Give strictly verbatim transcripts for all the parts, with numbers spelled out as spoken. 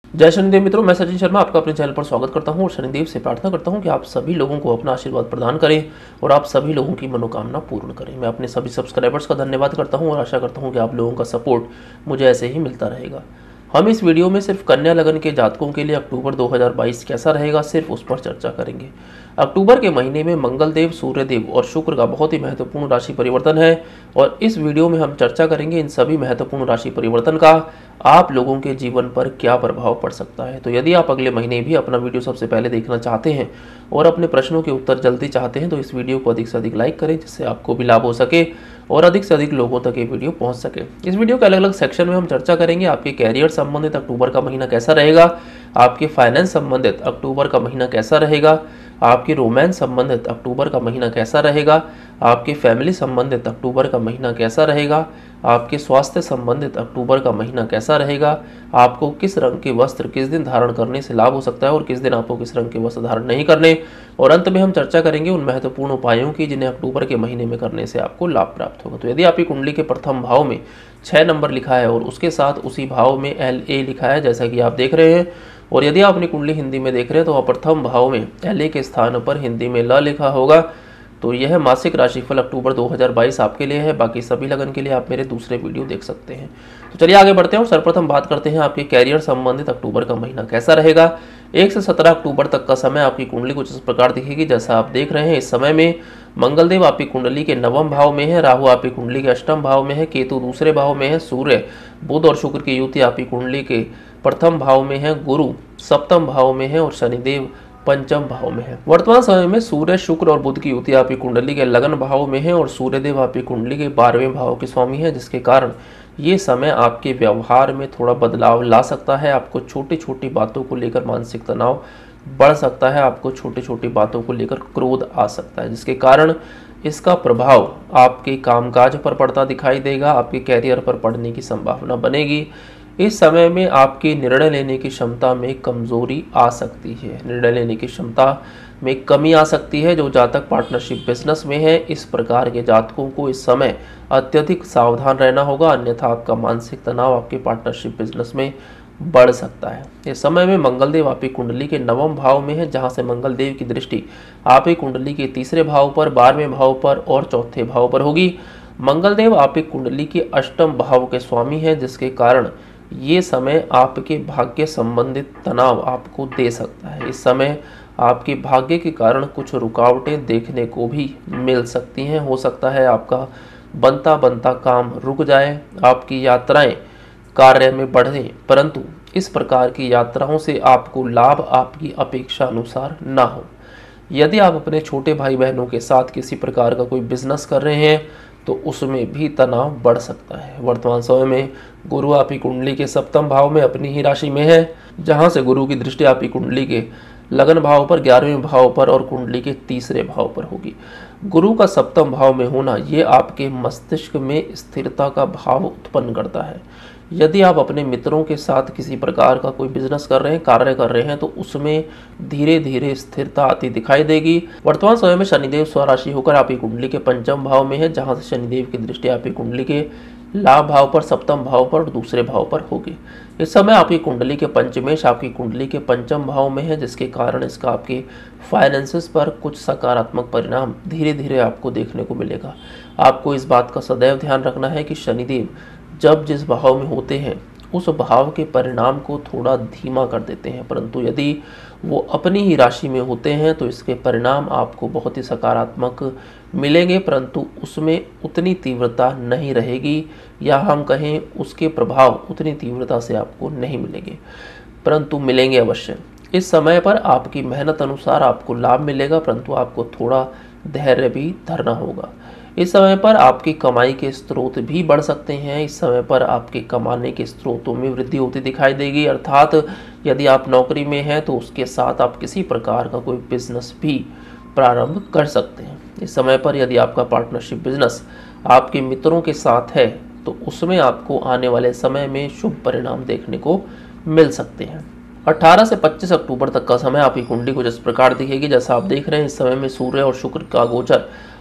जय शनिदेव मित्रों, मैं सचिन शर्मा आपका अपने चैनल पर स्वागत करता हूं और शनिदेव से प्रार्थना करता हूं कि आप सभी लोगों को अपना आशीर्वाद प्रदान करें और आप सभी लोगों की मनोकामना पूर्ण करें। मैं अपने सभी सब्सक्राइबर्स का धन्यवाद करता हूं और आशा करता हूं कि आप लोगों का सपोर्ट मुझे ऐसे ही मिलता रहेगा। हम इस वीडियो में सिर्फ कन्या लगन के जातकों के लिए अक्टूबर दो हज़ार बाईस कैसा रहेगा, सिर्फ उस पर चर्चा करेंगे। अक्टूबर के महीने में मंगलदेव, सूर्यदेव और शुक्र का बहुत ही महत्वपूर्ण राशि परिवर्तन है और इस वीडियो में हम चर्चा करेंगे इन सभी महत्वपूर्ण राशि परिवर्तन का आप लोगों के जीवन पर क्या प्रभाव पड़ सकता है। तो यदि आप अगले महीने भी अपना वीडियो सबसे पहले देखना चाहते हैं और अपने प्रश्नों के उत्तर जल्दी चाहते हैं तो इस वीडियो को अधिक से अधिक लाइक करें, जिससे आपको भी लाभ हो सके और अधिक से अधिक लोगों तक ये वीडियो पहुंच सके। इस वीडियो के अलग अलग सेक्शन में हम चर्चा करेंगे आपके कैरियर संबंधित अक्टूबर का महीना कैसा रहेगा, आपके फाइनेंस संबंधित अक्टूबर का महीना कैसा रहेगा, आपके रोमांस संबंधित अक्टूबर का महीना कैसा रहेगा, आपके फैमिली संबंधित अक्टूबर का महीना कैसा रहेगा, आपके स्वास्थ्य संबंधित अक्टूबर का महीना कैसा रहेगा, आपको किस रंग के वस्त्र किस दिन धारण करने से लाभ हो सकता है और किस दिन आपको किस रंग के वस्त्र धारण नहीं करने, और अंत में हम चर्चा करेंगे उन महत्वपूर्ण उपायों की जिन्हें अक्टूबर के महीने में करने से आपको लाभ प्राप्त होगा। तो यदि आपकी कुंडली के प्रथम भाव में छः नंबर लिखा है और उसके साथ उसी भाव में एल ए लिखा है जैसा कि आप देख रहे हैं, और यदि आप अपनी कुंडली हिंदी में देख रहे हैं तो प्रथम भाव में एल ए के स्थान पर हिंदी में ल लिखा होगा, तो यह मासिक राशिफल अक्टूबर दो हज़ार बाईस आपके लिए है। बाकी सभी लगन के लिए आप मेरे दूसरे वीडियो देख सकते हैं। तो चलिए आगे बढ़ते हैं और सर्वप्रथम बात करते हैं आपके कैरियर संबंधित अक्टूबर का महीना कैसा रहेगा। एक से सत्रह अक्टूबर तक का समय आपकी कुंडली कुछ इस प्रकार दिखेगी जैसा आप देख रहे हैं। इस समय में मंगलदेव आपकी कुंडली के नवम भाव में है, राहु आपकी कुंडली के अष्टम भाव में है, केतु दूसरे भाव में है, सूर्य बुध और शुक्र की युति आपकी कुंडली के प्रथम भाव में है, गुरु सप्तम भाव में है और शनिदेव पंचम भाव में है। वर्तमान समय में सूर्य, शुक्र और बुध की युति आपकी कुंडली के लगन भाव में है और सूर्यदेव आपकी कुंडली के बारहवें भाव के स्वामी है, जिसके कारण ये समय आपके व्यवहार में थोड़ा बदलाव ला सकता है। आपको छोटी छोटी बातों को लेकर मानसिक तनाव बढ़ सकता है, आपको छोटी छोटी बातों को लेकर क्रोध आ सकता है, जिसके कारण इसका प्रभाव आपके कामकाज पर पड़ता दिखाई देगा, आपके कैरियर पर पड़ने की संभावना बनेगी। इस समय में आपकी निर्णय लेने की क्षमता में कमजोरी आ सकती है, निर्णय लेने की क्षमता में कमी आ सकती है। जो जातक पार्टनरशिप बिजनेस में है, इस प्रकार के जातकों को इस समय अत्यधिक सावधान रहना होगा, अन्यथा आपका मानसिक तनाव आपके पार्टनरशिप बिजनेस में बढ़ सकता है। इस समय में मंगलदेव आपकी कुंडली के नवम भाव में है, जहां से मंगलदेव की दृष्टि आपकी कुंडली के तीसरे भाव पर, बारहवें भाव पर और चौथे भाव पर होगी। मंगलदेव आपकी कुंडली के अष्टम भाव के स्वामी है, जिसके कारण ये समय आपके भाग्य संबंधित तनाव आपको दे सकता है। इस समय आपके भाग्य के कारण कुछ रुकावटें देखने को भी मिल सकती हैं। हो सकता है आपका बनता बनता काम रुक जाए, आपकी यात्राएं कार्य में बढ़ें, परंतु इस प्रकार की यात्राओं से आपको लाभ आपकी अपेक्षा अनुसार ना हो। यदि आप अपने छोटे भाई बहनों के साथ किसी प्रकार का कोई बिजनेस कर रहे हैं तो उसमें भी तनाव बढ़ सकता है। वर्तमान समय में गुरु आपकी कुंडली के सप्तम भाव में अपनी ही राशि में है, जहां से गुरु की दृष्टि आपकी कुंडली के लगन भाव पर, ग्यारहवें भाव पर और कुंडली के तीसरे भाव पर होगी। गुरु का सप्तम भाव में होना ये आपके मस्तिष्क में स्थिरता का भाव उत्पन्न करता है। यदि आप अपने मित्रों के साथ किसी प्रकार का कोई बिजनेस कर रहे हैं, कार्य कर रहे हैं, तो उसमें धीरे धीरे स्थिरता आती दिखाई देगी। वर्तमान समय में शनिदेव स्वराशि होकर आपकी कुंडली के पंचम भाव में है, जहां से शनिदेव की दृष्टि आपकी कुंडली के लाभ भाव पर, सप्तम भाव पर और दूसरे भाव पर होगी। इस समय आपकी कुंडली के पंचमेश आपकी कुंडली के पंचम भाव में है, जिसके कारण इसका आपके फाइनेंसेस पर कुछ सकारात्मक परिणाम धीरे धीरे आपको देखने को मिलेगा। आपको इस बात का सदैव ध्यान रखना है कि शनिदेव जब जिस भाव में होते हैं उस भाव के परिणाम को थोड़ा धीमा कर देते हैं, परंतु यदि वो अपनी ही राशि में होते हैं तो इसके परिणाम आपको बहुत ही सकारात्मक मिलेंगे, परंतु उसमें उतनी तीव्रता नहीं रहेगी, या हम कहें उसके प्रभाव उतनी तीव्रता से आपको नहीं मिलेंगे, परंतु मिलेंगे अवश्य। इस समय पर आपकी मेहनत अनुसार आपको लाभ मिलेगा, परंतु आपको थोड़ा धैर्य भी धरना होगा। इस समय पर आपकी कमाई के स्रोत भी बढ़ सकते हैं। इस समय पर आपके कमाने के स्रोतों में वृद्धि होती दिखाई देगी, अर्थात यदि आप नौकरी में हैं तो उसके साथ आप किसी प्रकार का कोई बिजनेस भी प्रारंभ कर सकते हैं। इस समय पर यदि आपका पार्टनरशिप बिजनेस आपके मित्रों के साथ है तो उसमें आपको आने वाले समय में शुभ परिणाम देखने को मिल सकते हैं। अठारह से पच्चीस अक्टूबर तक का समय आपकी कुंडली कुछ इस प्रकार दिखेगी जैसा आप देख रहे हैं। इस समय में सूर्य और शुक्र का गोचर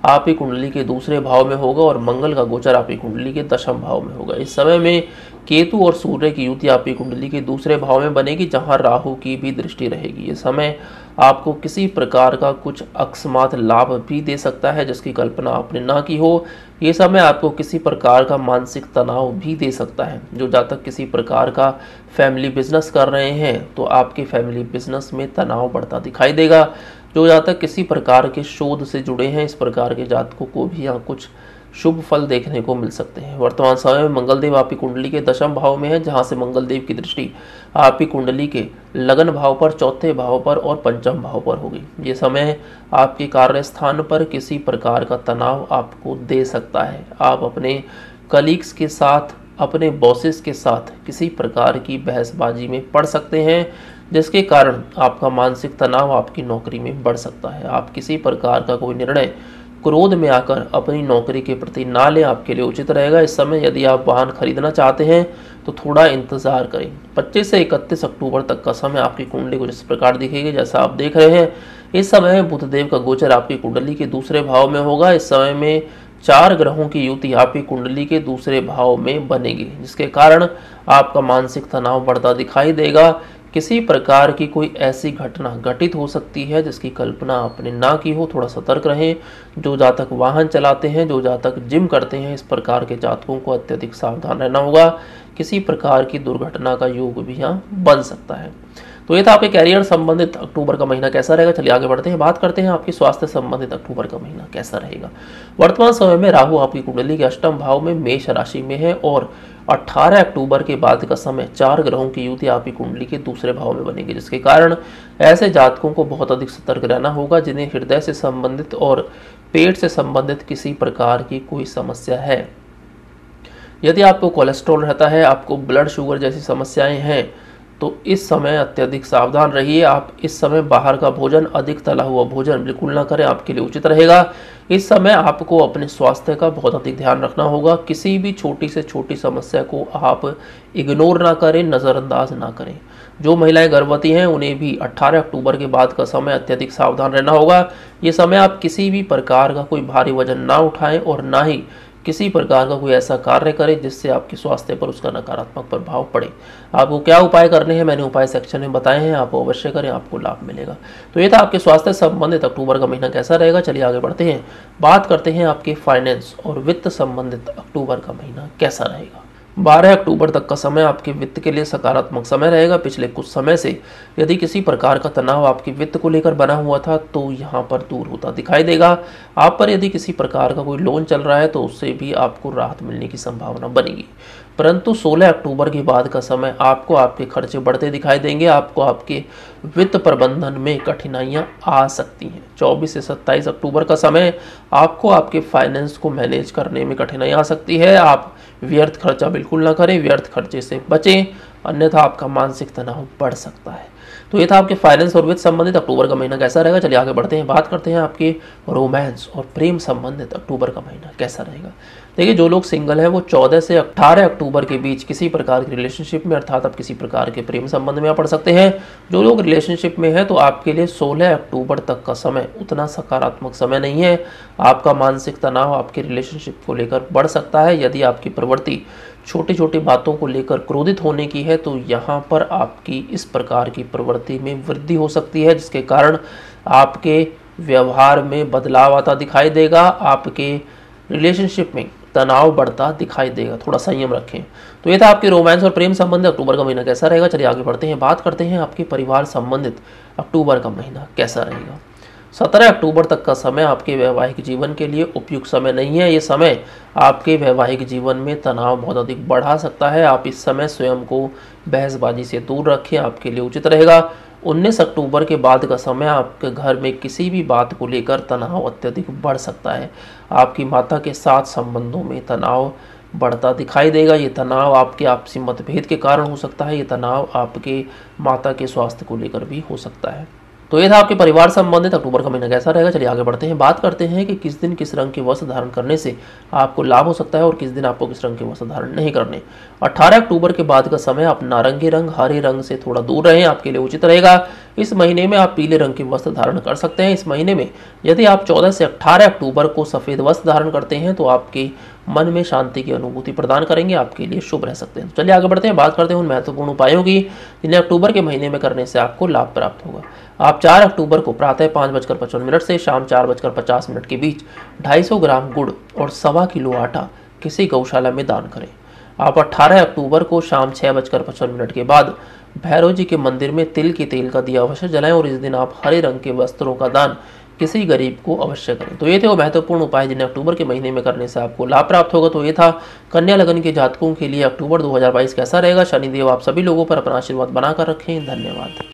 आपकी कुंडली के दूसरे भाव में होगा और मंगल का गोचर आपकी कुंडली के दशम भाव में होगा। इस समय में केतु और सूर्य की युति आपकी कुंडली के दूसरे भाव में बनेगी, जहां राहु की भी दृष्टि रहेगी। ये समय आपको किसी प्रकार का कुछ अकस्मात लाभ भी दे सकता है जिसकी कल्पना आपने ना की हो। ये समय आपको किसी प्रकार का मानसिक तनाव भी दे सकता है। जो जातक किसी प्रकार का फैमिली बिजनेस कर रहे हैं तो आपके फैमिली बिजनेस में तनाव बढ़ता दिखाई देगा। जो जातक किसी प्रकार के शोध से जुड़े हैं, इस प्रकार के जातकों को भी यहाँ कुछ शुभ फल देखने को मिल सकते हैं। वर्तमान समय में मंगल देव आपकी कुंडली के दशम भाव में है, जहां से मंगल देव की दृष्टि आपकी कुंडली के लगन भाव पर, चौथे भाव पर और पंचम भाव पर होगी। ये समय आपके कार्य स्थान पर किसी प्रकार का तनाव आपको दे सकता है। आप अपने कलीग्स के साथ, अपने बॉसेस के साथ किसी प्रकार की बहसबाजी में पड़ सकते हैं, जिसके कारण आपका मानसिक तनाव आपकी नौकरी में बढ़ सकता है। आप किसी प्रकार का कोई निर्णय क्रोध में आकर अपनी नौकरी के प्रति ना लें, आपके लिए उचित रहेगा। इस समय यदि आप वाहन खरीदना चाहते हैं तो थोड़ा इंतजार करें। पच्चीस से इकतीस अक्टूबर तक का समय आपकी कुंडली को जिस प्रकार दिखेगी, जैसा आप देख रहे हैं, इस समय बुधदेव का गोचर आपकी कुंडली के दूसरे भाव में होगा। इस समय में चार ग्रहों की युति आपकी कुंडली के दूसरे भाव में बनेगी, जिसके कारण आपका मानसिक तनाव बढ़ता दिखाई देगा। किसी प्रकार की कोई ऐसी घटना घटित हो सकती है जिसकी कल्पना आपने ना की हो। थोड़ा सतर्क रहें। जो जातक वाहन चलाते हैं, जो जातक जिम करते हैं, इस प्रकार के जातकों को अत्यधिक सावधान रहना होगा। किसी प्रकार की दुर्घटना का योग भी यहाँ बन सकता है। तो ये था आपके कैरियर संबंधित अक्टूबर का महीना कैसा रहेगा। चलिए आगे बढ़ते हैं, बात करते हैं आपके स्वास्थ्य संबंधित अक्टूबर का महीना कैसा रहेगा। वर्तमान समय में राहु आपकी कुंडली के अष्टम भाव में मेष राशि में है और अठारह अक्टूबर के बाद का समय चार ग्रहों की युति आपकी कुंडली के दूसरे भाव में बनेगी, जिसके कारण ऐसे जातकों को बहुत अधिक सतर्क रहना होगा जिन्हें हृदय से संबंधित और पेट से संबंधित किसी प्रकार की कोई समस्या है। यदि आपको कोलेस्ट्रॉल रहता है, आपको ब्लड शुगर जैसी समस्याएं हैं, तो इस समय अत्यधिक सावधान रहिए। आप इस समय बाहर का भोजन, अधिक तला हुआ भोजन बिल्कुल ना करें, आपके लिए उचित रहेगा। इस समय आपको अपने स्वास्थ्य का बहुत अधिक ध्यान रखना होगा। किसी भी छोटी से छोटी समस्या को आप इग्नोर ना करें, नज़रअंदाज ना करें। जो महिलाएं गर्भवती हैं उन्हें भी अठारह अक्टूबर के बाद का समय अत्यधिक सावधान रहना होगा। ये समय आप किसी भी प्रकार का कोई भारी वजन ना उठाएं और ना ही किसी प्रकार का कोई ऐसा कार्य करें जिससे आपके स्वास्थ्य पर उसका नकारात्मक प्रभाव पड़े। आपको क्या उपाय करने हैं मैंने उपाय सेक्शन में बताए हैं, आप अवश्य करें, आपको लाभ मिलेगा। तो ये था आपके स्वास्थ्य संबंधित अक्टूबर का महीना कैसा रहेगा। चलिए आगे बढ़ते हैं, बात करते हैं आपके फाइनेंस और वित्त संबंधित अक्टूबर का महीना कैसा रहेगा। बारह अक्टूबर तक का समय आपके वित्त के लिए सकारात्मक समय रहेगा। पिछले कुछ समय से यदि किसी प्रकार का तनाव आपके वित्त को लेकर बना हुआ था तो यहाँ पर दूर होता दिखाई देगा। आप पर यदि किसी प्रकार का कोई लोन चल रहा है तो उससे भी आपको राहत मिलने की संभावना बनेगी। परंतु सोलह अक्टूबर के बाद का समय आपको आपके खर्चे बढ़ते दिखाई देंगे। आपको आपके वित्त प्रबंधन में कठिनाइयां आ सकती हैं। चौबीस से सत्ताईस अक्टूबर का समय आपको आपके फाइनेंस को मैनेज करने में कठिनाई आ सकती है। आप व्यर्थ खर्चा बिल्कुल ना करें, व्यर्थ खर्चे से बचें, अन्यथा आपका मानसिक तनाव बढ़ सकता है। तो ये था आपके फाइनेंस और वित्त संबंधित अक्टूबर का महीना कैसा रहेगा। चलिए आगे बढ़ते हैं, बात करते हैं आपके रोमांस और प्रेम संबंधित अक्टूबर का महीना कैसा रहेगा। देखिए, जो लोग सिंगल हैं वो चौदह से अठारह अक्टूबर के बीच किसी प्रकार की रिलेशनशिप में, अर्थात आप किसी प्रकार के प्रेम संबंध में पड़ सकते हैं। जो लोग रिलेशनशिप में हैं तो आपके लिए सोलह अक्टूबर तक का समय उतना सकारात्मक समय नहीं है। आपका मानसिक तनाव आपके रिलेशनशिप को लेकर बढ़ सकता है। यदि आपकी प्रवृत्ति छोटी छोटी बातों को लेकर क्रोधित होने की है तो यहाँ पर आपकी इस प्रकार की प्रवृत्ति में वृद्धि हो सकती है, जिसके कारण आपके व्यवहार में बदलाव आता दिखाई देगा। आपके रिलेशनशिप में तनाव बढ़ता दिखाई देगा, थोड़ा संयम रखें। तो ये था आपके रोमांस और प्रेम संबंधित अक्टूबर का महीना कैसा रहेगा। चलिए आगे बढ़ते हैं, बात करते हैं आपके परिवार संबंधित अक्टूबर का महीना कैसा रहेगा। सत्रह अक्टूबर तक का समय आपके वैवाहिक जीवन के लिए उपयुक्त समय नहीं है। ये समय आपके वैवाहिक जीवन में तनाव बहुत अधिक बढ़ा सकता है। आप इस समय स्वयं को बहसबाजी से दूर रखें, आपके लिए उचित रहेगा। उन्नीस अक्टूबर के बाद का समय आपके घर में किसी भी बात को लेकर तनाव अत्यधिक बढ़ सकता है। आपकी माता के साथ संबंधों में तनाव बढ़ता दिखाई देगा। ये तनाव आपके आपसी मतभेद के कारण हो सकता है। ये तनाव आपके माता के स्वास्थ्य को लेकर भी हो सकता है। तो ये था आपके परिवार से संबंधित अक्टूबर का महीना कैसा रहेगा। चलिए आगे बढ़ते हैं, बात करते हैं कि किस दिन किस रंग के वस्त्र धारण करने से आपको लाभ हो सकता है और किस दिन आपको किस रंग के वस्त्र धारण नहीं करने। अठारह अक्टूबर के बाद का समय आप नारंगी रंग, हरे रंग से थोड़ा दूर रहें, आपके लिए उचित रहेगा। इस महीने में आप पीले रंग के वस्त्र धारण कर सकते हैं। इस महीने में यदि आप चौदह से अठारह अक्टूबर को सफेद वस्त्र धारण करते हैं तो आपके मन में शांति की अनुभूति प्रदान करेंगे, आपके लिए शुभ रह सकते हैं। तो चलिए आगे बढ़ते हैं, बात करते हैं उन महत्वपूर्ण उपायों की जिन्हें अक्टूबर के महीने में करने से आपको लाभ प्राप्त होगा। आप चार अक्टूबर को प्रातः पाँच बजकर पचपन मिनट से शाम चार बजकर पचास मिनट के बीच ढाई सौ ग्राम गुड़ और सवा किलो आटा किसी गौशाला में दान करें। आप अठारह अक्टूबर को शाम छः बजकर पचपन मिनट के बाद भैरव जी के मंदिर में तिल के तेल का दिया अवश्य जलाएं और इस दिन आप हरे रंग के वस्त्रों का दान किसी गरीब को अवश्य करें। तो ये थे वो महत्वपूर्ण उपाय जिन्हें अक्टूबर के महीने में करने से आपको लाभ प्राप्त होगा। तो ये था कन्या लगन के जातकों के लिए अक्टूबर दो हज़ार बाईस कैसा रहेगा। शनिदेव आप सभी लोगों पर अपना आशीर्वाद बनाकर रखें। धन्यवाद।